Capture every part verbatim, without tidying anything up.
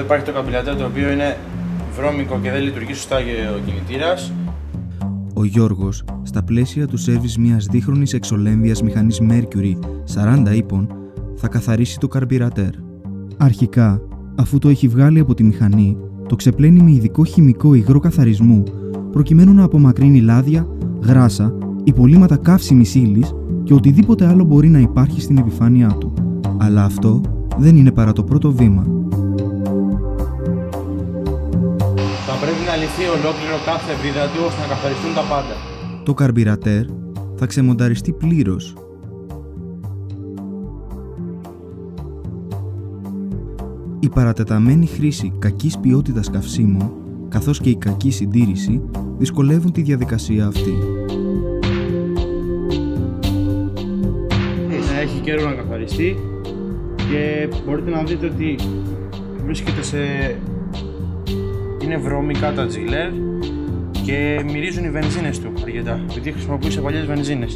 υπάρχει το καρμπυρατέρ, το οποίο είναι βρώμικο και δεν λειτουργεί σωστά ο κινητήρας. Ο Γιώργος, στα πλαίσια του σέρβις μιας δίχρονης εξολέμβιας μηχανής Mercury σαράντα ύπων, θα καθαρίσει το καρμπυρατέρ. Αρχικά, αφού το έχει βγάλει από τη μηχανή, το ξεπλένει με ειδικό χημικό υγρό καθαρισμού, προκειμένου να απομακρύνει λάδια, γράσα, υπολείμματα καύσιμης ύλης και οτιδήποτε άλλο μπορεί να υπάρχει στην επιφάνειά του. Αλλά αυτό δεν είναι παρά το πρώτο βήμα. Θα πρέπει να λυθεί ολόκληρο κάθε βίδα του ώστε να καθαριστούν τα πάντα. Το καρμπυρατέρ θα ξεμονταριστεί πλήρως. Η παρατεταμένη χρήση κακής ποιότητας καυσίμων, καθώς και η κακή συντήρηση, δυσκολεύουν τη διαδικασία αυτή. Έχει καιρό να καθαριστεί και μπορείτε να δείτε ότι βρίσκεται σε... είναι βρώμικα τα τζίλερ και μυρίζουν οι βενζίνες του αρκετά, επειδή χρησιμοποιούσε παλιές βενζίνες.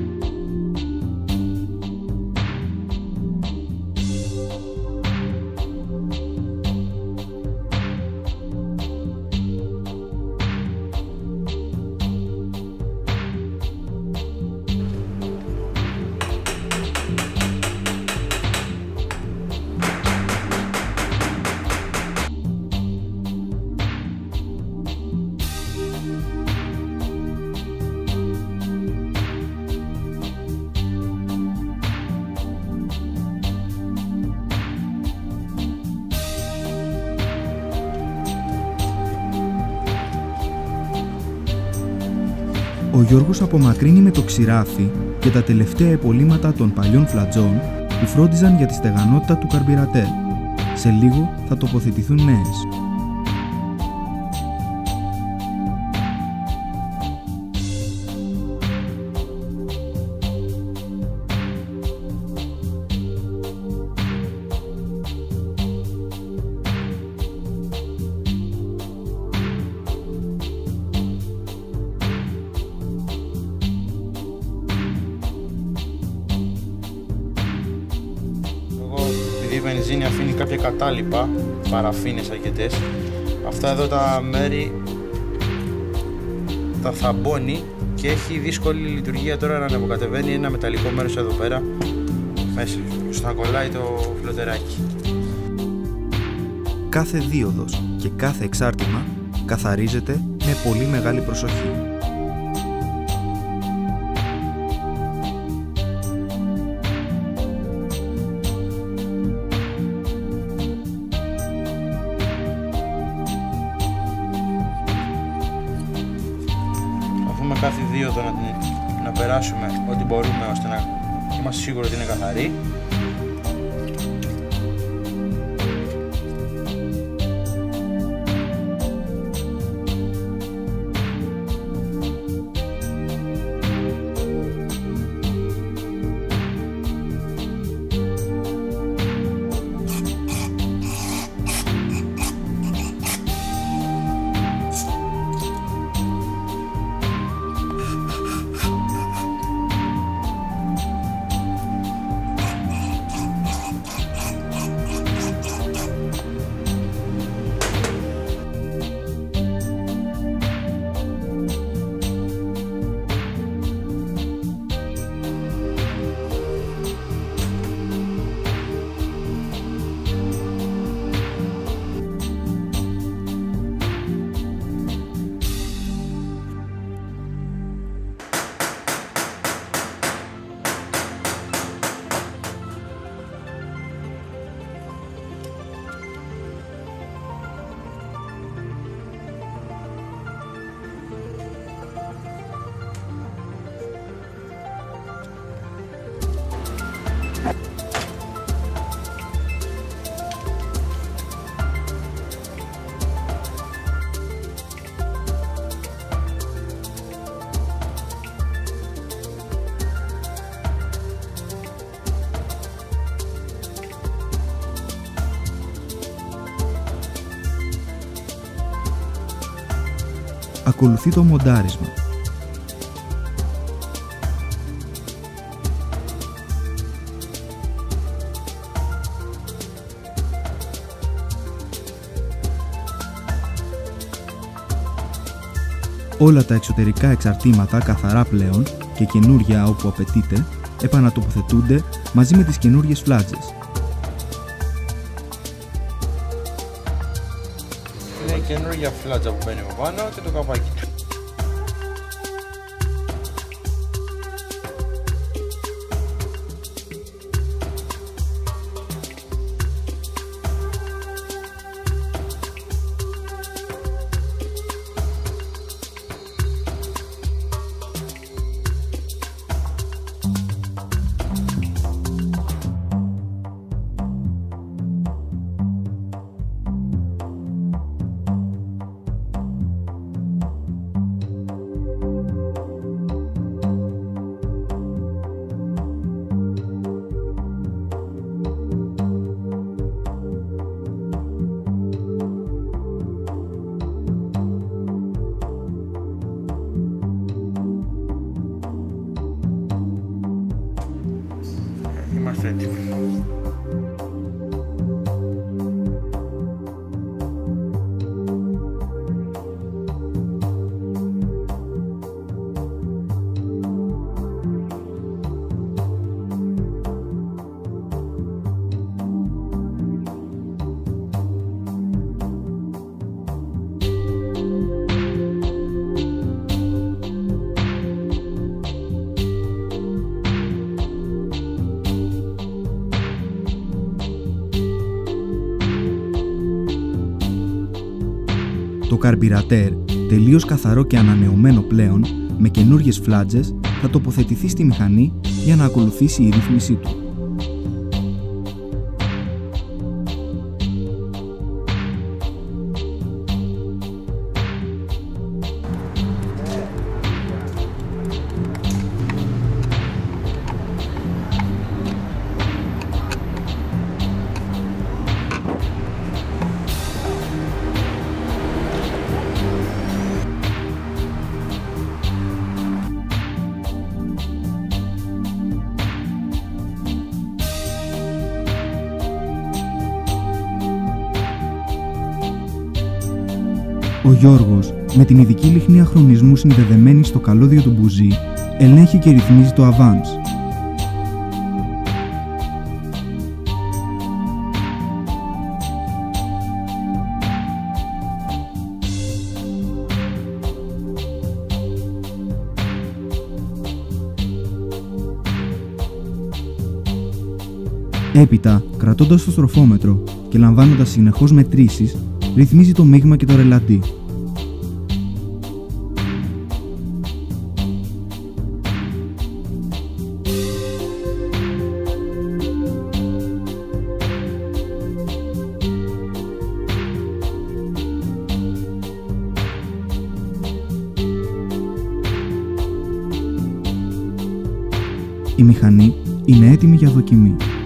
Ο Γιώργος απομακρύνει με το ξηράφι και τα τελευταία υπολείμματα των παλιών φλατζών που φρόντιζαν για τη στεγανότητα του καρμπυρατέρ. Σε λίγο θα τοποθετηθούν νέες. Η βενζίνη αφήνει κάποια κατάλοιπα, παραφίνες αρκετές. Αυτά εδώ τα μέρη τα θαμπώνει και έχει δύσκολη λειτουργία τώρα να ανεβοκατεβαίνει ένα μεταλλικό μέρος εδώ πέρα μέσα στο να κολλάει το φλωτεράκι. Κάθε δίωδος και κάθε εξάρτημα καθαρίζεται με πολύ μεγάλη προσοχή. Με κάθε δίωδο να, να περάσουμε ό,τι μπορούμε ώστε να είμαστε σίγουροι ότι είναι καθαρή. Ακολουθεί το μοντάρισμα. Όλα τα εξωτερικά εξαρτήματα καθαρά πλέον και καινούρια όπου απαιτείται επανατοποθετούνται μαζί με τις καινούριες φλάτζες. Είναι η καινούργια φλάτζα που μπαίνει από πάνω και το καπάκι του. Είμαστε έτοιμοι. Το καρμπιρατέρ, τελείως καθαρό και ανανεωμένο πλέον, με καινούριες φλάτζες, θα τοποθετηθεί στη μηχανή για να ακολουθήσει η ρύθμισή του. Ο Γιώργος, με την ειδική λυχνή αχρονισμού συνδεδεμένη στο καλώδιο του μπουζί, ελέγχει και ρυθμίζει το αβάνς. Έπειτα, κρατώντας το στροφόμετρο και λαμβάνοντας συνεχώς μετρήσεις, ρυθμίζει το μείγμα και το ρελαντί. Η μηχανή είναι έτοιμη για δοκιμή.